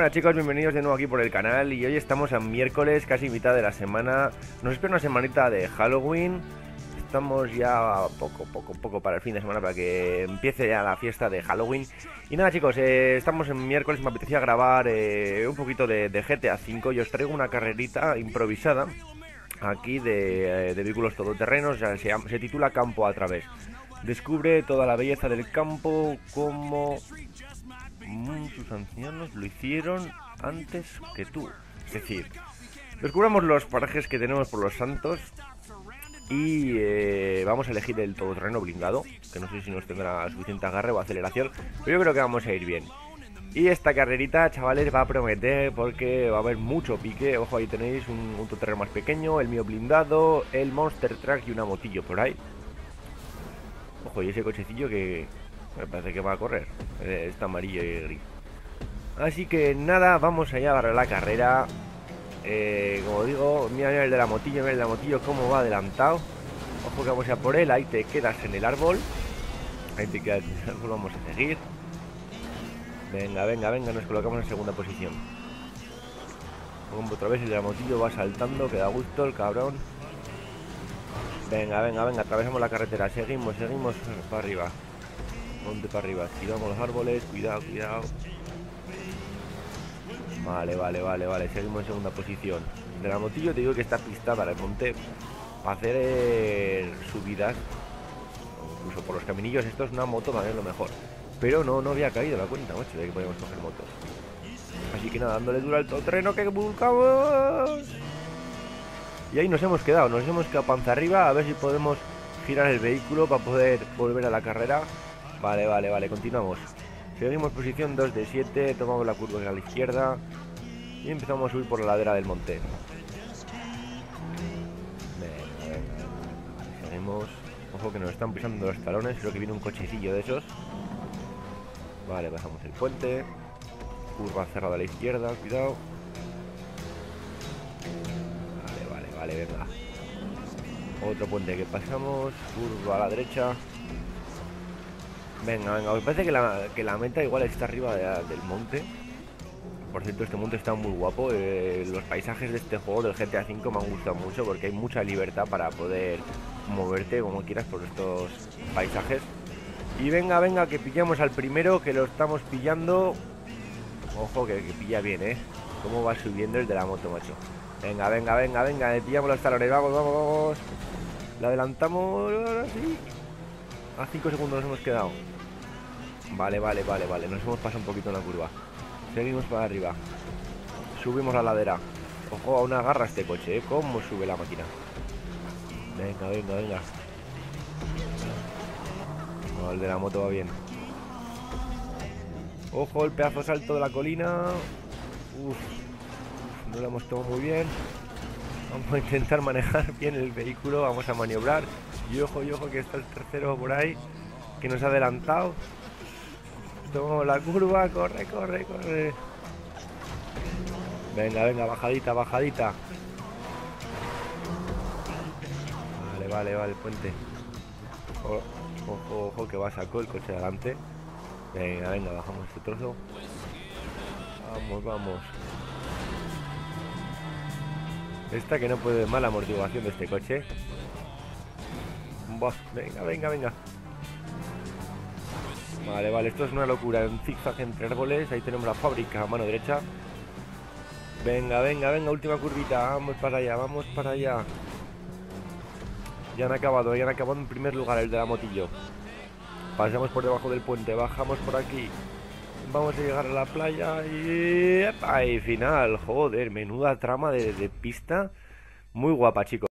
Hola chicos, bienvenidos de nuevo aquí por el canal. Y hoy estamos a miércoles, casi mitad de la semana. Nos espera una semanita de Halloween. Estamos ya poco para el fin de semana, para que empiece ya la fiesta de Halloween. Y nada chicos, estamos en miércoles. Me apetecía grabar un poquito de GTA V. Y os traigo una carrerita improvisada aquí de vehículos todoterrenos. Se titula Campo a través. Descubre toda la belleza del campo como sus ancianos lo hicieron antes que tú. Es decir, descubramos los parajes que tenemos por los Santos y vamos a elegir el todoterreno blindado, que no sé si nos tendrá suficiente agarre o aceleración, pero yo creo que vamos a ir bien. Y esta carrerita, chavales, va a prometer porque va a haber mucho pique. Ojo, ahí tenéis un todoterreno más pequeño, el mío blindado, el Monster Truck y una motillo por ahí. Ojo, y ese cochecillo que me parece que va a correr. Está amarillo y gris. Así que nada, vamos allá a la carrera. Como digo, mira el de la motillo, mira el de la motillo cómo va adelantado. Ojo que vamos a por él, ahí te quedas en el árbol. Ahí te quedas en el árbol, vamos a seguir. Venga, nos colocamos en segunda posición. Como otra vez el de la motillo va saltando, que da gusto el cabrón. Venga, atravesamos la carretera, seguimos para arriba. Monte para arriba, esquivamos los árboles, cuidado. Vale, seguimos en segunda posición. De la motillo te digo que está pista para el monte, para hacer subidas, incluso por los caminillos. Esto es una moto, también lo mejor. Pero no había caído la cuenta, macho, de que podíamos coger motos. Así que nada, dándole duro al todoterreno que buscamos. Y ahí nos hemos quedado panza arriba, a ver si podemos girar el vehículo para poder volver a la carrera. Vale, continuamos. Seguimos posición 2 de 7, tomamos la curva a la izquierda y empezamos a subir por la ladera del monte. Venga. Seguimos. Ojo que nos están pisando los talones, creo que viene un cochecillo de esos. Vale, pasamos el puente. Curva cerrada a la izquierda, cuidado. Vale, venga. Otro puente que pasamos, curva a la derecha. Venga, me parece que la meta igual está arriba del monte. Por cierto, este monte está muy guapo. Los paisajes de este juego del GTA V me han gustado mucho porque hay mucha libertad para poder moverte como quieras por estos paisajes. Y venga, que pillamos al primero, que lo estamos pillando. Ojo, que pilla bien, cómo va subiendo el de la moto, macho. Venga, le pillamos los talones, vamos. La adelantamos, ahora sí. A 5 segundos nos hemos quedado. Vale, nos hemos pasado un poquito en la curva. Seguimos para arriba. Subimos la ladera. Ojo, a una garra este coche, cómo sube la máquina. Venga. No, el de la moto va bien. Ojo, el pedazo salto de la colina. No lo hemos tomado muy bien. Vamos a intentar manejar bien el vehículo. Vamos a maniobrar. Y ojo que está el tercero por ahí, que nos ha adelantado. Tomamos la curva. Corre. Venga, bajadita. Vale, el puente. Ojo que va a sacar el coche de adelante. Venga, bajamos este trozo. Vamos. Esta que no puede ver más la amortiguación de este coche. Venga. Vale, esto es una locura. En zigzag entre árboles. Ahí tenemos la fábrica a mano derecha. Venga, última curvita. Vamos para allá. Ya han acabado en primer lugar el de la motillo. Pasamos por debajo del puente, bajamos por aquí. Vamos a llegar a la playa y final. Joder, menuda trama de pista. Muy guapa, chicos.